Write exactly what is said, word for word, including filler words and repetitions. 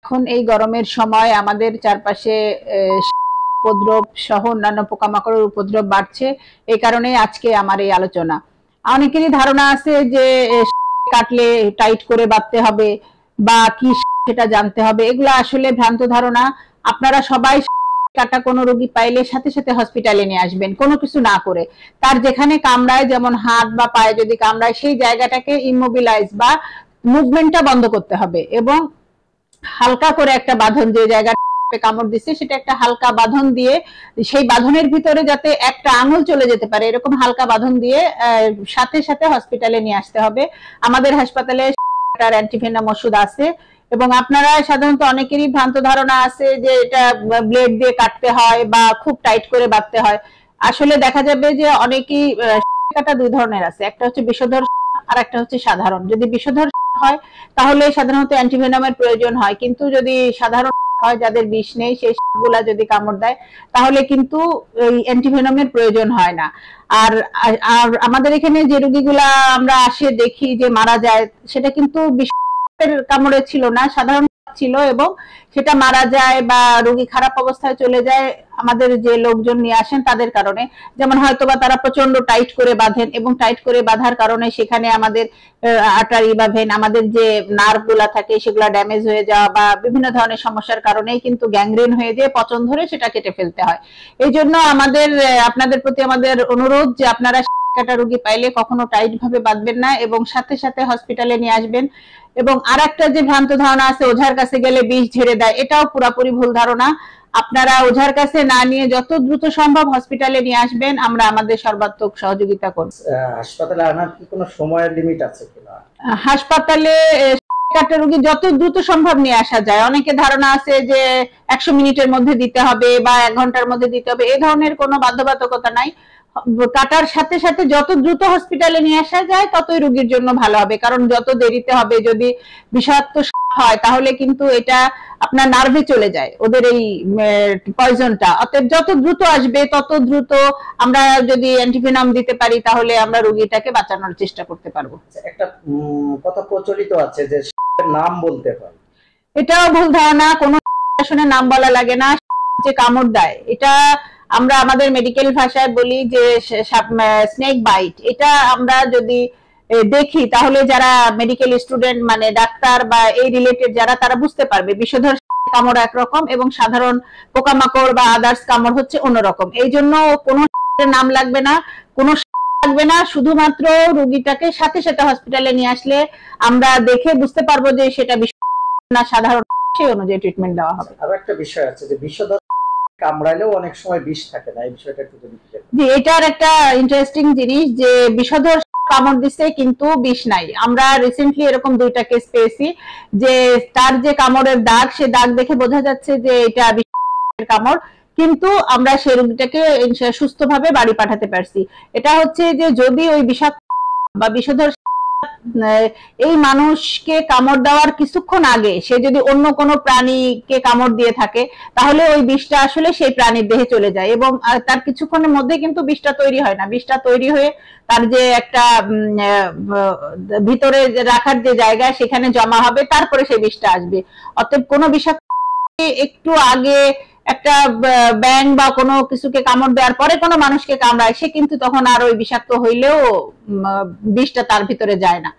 এখন এই গরমের সময় আমাদের চারপাশে উপদ্রব সহ অন্যান্য পোকামাকড়ের উপদ্রব বাড়ছে। এই কারণে আজকে আমার এই আলোচনা। অনেকেরই ধারণা আছে যে কাটলে টাইট করে বাঁধতে হবে বা কি সেটা জানতে হবে, এগুলো আসলে ভ্রান্ত ধারণা। আপনারা সবাই কাটা কোনো রোগী পাইলে সাথে সাথে হসপিটালে নিয়ে আসবেন, কোনো কিছু না করে। তার যেখানে কামড়ায়, যেমন হাত বা পায়ে যদি কামড়ায়, সেই জায়গাটাকে ইমোবিলাইজ বা মুভমেন্টটা বন্ধ করতে হবে এবং হালকা করে একটা বাঁধন, যে জায়গা কামড় দিচ্ছে সেটা একটা হালকা বাঁধন দিয়ে, সেই বাঁধনের ভিতরে যাতে একটা আঙুল চলে যেতে পারে এরকম হালকা বাঁধন দিয়ে সাথে সাথে হসপিটালে নিয়ে আসতে হবে। আমাদের হাসপাতালে অ্যান্টিভেনাম ওষুধ আছে এবং আপনারা সাধারণত অনেকেরই ভ্রান্ত ধারণা আছে যে এটা ব্লেড দিয়ে কাটতে হয় বা খুব টাইট করে বাঁধতে হয়। আসলে দেখা যাবে যে অনেকেই কাটা দুই ধরনের আছে, একটা হচ্ছে বিষধর আর একটা হচ্ছে সাধারণ। যদি বিষধর হয় তাহলে সাধারণত অ্যান্টিভেনামের প্রয়োজন হয়, কিন্তু যদি সাধারণ হয়, যাদের বিষ নেই, সেই গুলা যদি কামড় দেয় তাহলে কিন্তু এই অ্যান্টিভেনামের প্রয়োজন হয় না। আর আর আমাদের এখানে যে রোগীগুলা আমরা আসে দেখি যে মারা যায়, সেটা কিন্তু বিষের কামড়ে ছিল না, সাধারণ ছিল এবং সেটা মারা যায় বা রোগী খারাপ অবস্থায় চলে যায় আমাদের যে লোকজন নিয়ে আসেন তাদের কারণে। যেমন হয়তোবা তারা প্রচন্ড টাইট করে বাঁধেন এবং টাইট করে বাঁধার কারণে সেখানে আমাদের আর্টারি বা ভেন, আমাদের যে নার্ভ গুলা থাকে সেগুলা ড্যামেজ হয়ে যাওয়া বা বিভিন্ন ধরনের সমস্যার কারণেই কিন্তু গ্যাংগ্রিন হয়ে যেয়ে পচন ধরে সেটা কেটে ফেলতে হয়। এই জন্য আমাদের আপনাদের প্রতি আমাদের অনুরোধ যে আপনারা কাটা রোগী পাইলে কখনো টাইট ভাবে বাঁধবেন না এবং সাথে সাথে হসপিটালে নিয়ে আসবেন। এবং আর একটা যে ভ্রান্ত ধারণা আছে ওঝার কাছে গেলে বিষ ঝেড়ে দেয়, এটাও পুরাপুরি ভুল ধারণা। আপনারা ওঝার কাছে না নিয়ে যত দ্রুত সম্ভব হসপিটালে নিয়ে আসবেন, আমরা আমাদের সর্বাত্মক সহযোগিতা করব। হাসপাতালে আনার কি কোনো সময়ের লিমিট আছে কিনা? হাসপাতালে কাটা রোগী যত দ্রুত সম্ভব নিয়ে আসা যায়। অনেকে ধারণা আছে যে একশো মিনিটের মধ্যে দিতে হবে বা এক ঘন্টার মধ্যে দিতে হবে, এই ধরনের কোনো বাধ্যবাধকতা নাই। কাটার সাথে সাথে যত দ্রুত হসপিটালে নিয়ে আসা যায় ততই রোগীর জন্য ভালো হবে, কারণ যত দেরিতে হবে, যদি বিষাক্ত হয় তাহলে কিন্তু এটা আপনার নার্ভে চলে যায় ওদের এই পয়জনটা। অতএব যত দ্রুত আসবে তত দ্রুত আমরা যদি অ্যান্টিভেনাম দিতে পারি তাহলে আমরা রোগীটাকে বাঁচানোর চেষ্টা করতে পারবো। একটা কথা প্রচলিত আছে যে নাম বলতে হয়, এটাও ভুল ধারণা। কোনো নাম বলা লাগে না, যে কামড় দেয় এটা আমরা আমাদের মেডিকেল ভাষায় বলি যে স্নেক বাইট। এটা আমরা যদি দেখি তাহলে যারা মেডিকেল স্টুডেন্ট মানে ডাক্তার বা এই রিলেটেড যারা, তারা বুঝতে পারবে বিষধর কামড় একরকম এবং সাধারণ পোকামাকড় বা আদার্স কামড় হচ্ছে অন্যরকম। এই জন্য কোনো নাম লাগবে না, কোনো লাগবে না, শুধুমাত্র রোগীটাকে সাথে সাথে হসপিটালে নিয়ে আসলে আমরা দেখে বুঝতে পারবো যে সেটা না সাধারণ, সেই অনুযায়ী ট্রিটমেন্ট দেওয়া হবে। আর একটা বিষয় আছে যে বিষধর কামড়াইলেও অনেক সময় বিষ থাকে না, এই বিষয়টা একটু যদি বলেন। জি, এটার একটা ইন্টারেস্টিং জিনিস যে বিষধর কামড় দিচ্ছে কিন্তু বিষ নাই। আমরা রিসেন্টলি এরকম দুইটা কেস পেয়েছি যে তার যে কামড়ের দাগ, সে দাগ দেখে বোঝা যাচ্ছে যে এটা বিষের কামড়, কিন্তু আমরা সেই রোগীটাকে সুস্থভাবে বাড়ি পাঠাতে পারছি। এটা হচ্ছে যে যদি ওই বিষাক্ত বা বিষধর এই মানুষকে কামড় দেওয়ার কিছুক্ষণ আগে সে যদি অন্য কোনো প্রাণীকে কামড় দিয়ে থাকে তাহলে ওই বিষটা আসলে সেই প্রাণীর দেহে চলে যায় এবং তার কিছুক্ষণের মধ্যে কিন্তু বিষটা তৈরি হয় না। বিষটা তৈরি হয়ে তার যে একটা ভিতরে রাখার যে জায়গা সেখানে জমা হবে, তারপরে সেই বিষটা আসবে। অতএব কোনো বিষাক্ত একটু আগে একটা ব্যাং বা কোনো কিছুকে কামড় দেওয়ার পরে কোনো মানুষকে কামড়ায়, সে কিন্তু তখন আর ওই বিষাক্ত হইলেও বিষটা তার ভিতরে যায় না।